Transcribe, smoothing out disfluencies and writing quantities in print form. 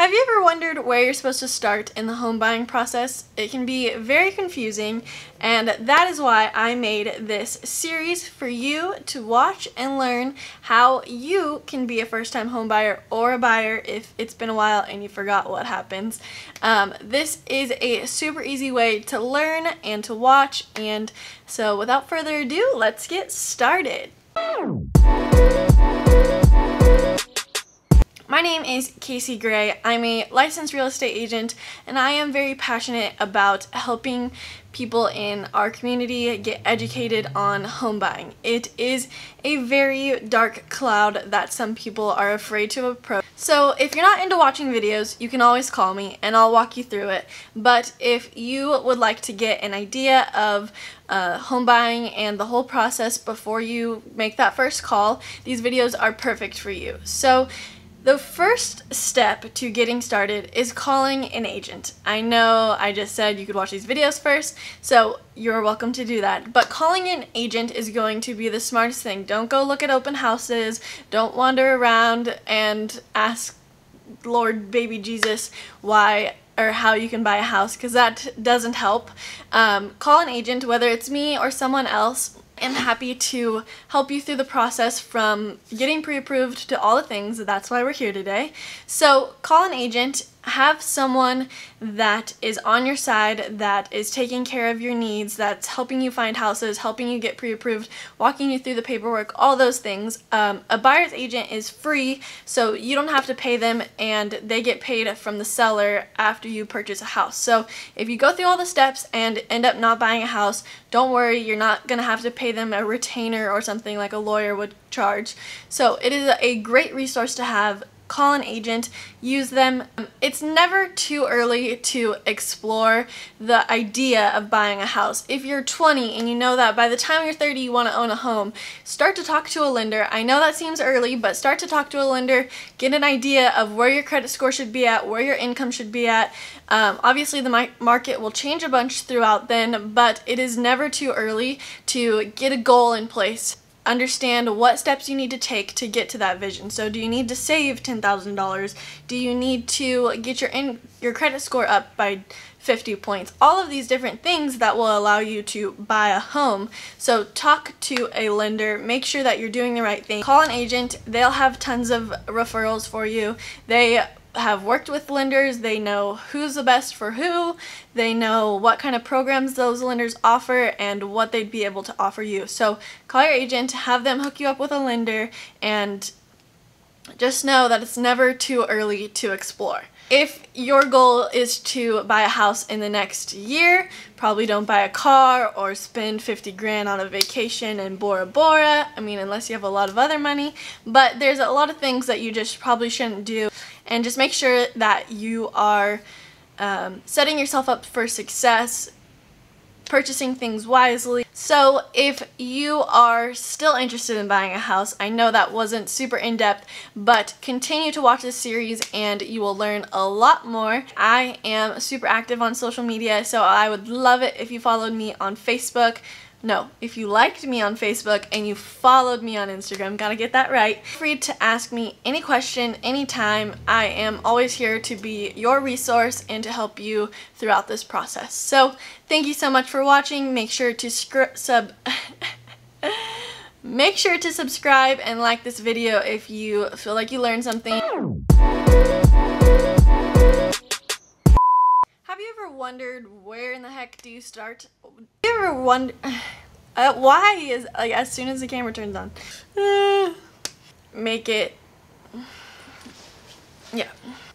Have you ever wondered where you're supposed to start in the home buying process? It can be very confusing, and that is why I made this series for you to watch and learn how you can be a first-time home buyer or a buyer if it's been a while and you forgot what happens. This is a super easy way to learn and to watch, and so without further ado, let's get started. My name is Casey Gray. I'm a licensed real estate agent, and I am very passionate about helping people in our community get educated on home buying. It is a very dark cloud that some people are afraid to approach. So if you're not into watching videos, you can always call me and I'll walk you through it. But if you would like to get an idea of home buying and the whole process before you make that first call, these videos are perfect for you. So the first step to getting started is calling an agent. I know I just said you could watch these videos first, so you're welcome to do that. But calling an agent is going to be the smartest thing. Don't go look at open houses. Don't wander around and ask Lord baby Jesus why or how you can buy a house, because that doesn't help. Call an agent, whether it's me or someone else. I'm happy to help you through the process from getting pre-approved to all the things. That's why we're here today. So call an agent, have someone that is on your side, that is taking care of your needs, that's helping you find houses, helping you get pre-approved, walking you through the paperwork, all those things. A buyer's agent is free, so you don't have to pay them, and they get paid from the seller after you purchase a house. So if you go through all the steps and end up not buying a house, don't worry, you're not going to have to pay them a retainer or something like a lawyer would charge. So it is a great resource to have. Call an agent, use them. It's never too early to explore the idea of buying a house. If you're 20 and you know that by the time you're 30 you want to own a home, start to talk to a lender. I know that seems early, but start to talk to a lender, get an idea of where your credit score should be at, where your income should be at. Obviously the market will change a bunch throughout then, but it is never too early to get a goal in place. Understand what steps you need to take to get to that vision. So do you need to save $10,000? Do you need to get your credit score up by 50 points? All of these different things that will allow you to buy a home. So talk to a lender, make sure that you're doing the right thing. Call an agent, they'll have tons of referrals for you. They have worked with lenders, they know who's the best for who, they know what kind of programs those lenders offer and what they'd be able to offer you. So call your agent, have them hook you up with a lender, and just know that it's never too early to explore. If your goal is to buy a house in the next year, probably don't buy a car or spend 50 grand on a vacation in Bora Bora. I mean, unless you have a lot of other money, but there's a lot of things that you just probably shouldn't do. And just make sure that you are setting yourself up for success, purchasing things wisely. So if you are still interested in buying a house, I know that wasn't super in-depth, but continue to watch this series and you will learn a lot more. I am super active on social media, so I would love it if you followed me on Facebook. No, if you liked me on Facebook and you followed me on Instagram, gotta get that right. Feel free to ask me any question, anytime. I am always here to be your resource and to help you throughout this process. So, thank you so much for watching. Make sure to subscribe and like this video if you feel like you learned something. Have you ever wondered where in the heck do you start? Have you ever wondered why is, like, as soon as the camera turns on, make it, yeah.